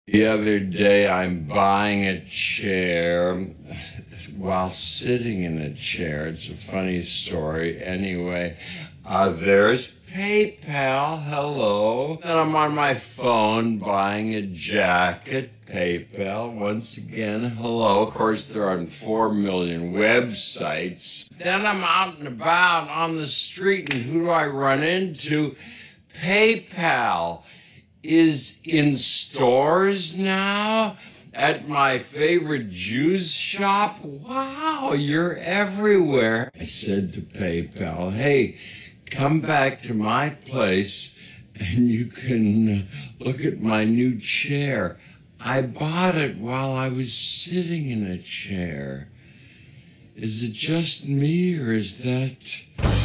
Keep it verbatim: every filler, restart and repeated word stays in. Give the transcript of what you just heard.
The other day, I'm buying a chair while sitting in a chair. It's a funny story. Anyway, uh, there's PayPal. Hello. And I'm on my phone buying a jacket. PayPal. Once again, hello. Of course, they're on four million websites. Then I'm out and about on the street, and who do I run into? PayPal is in stores now, at my favorite juice shop. Wow, you're everywhere. I said to PayPal, hey, come back to my place and you can look at my new chair. I bought it while I was sitting in a chair. Is it just me, or is that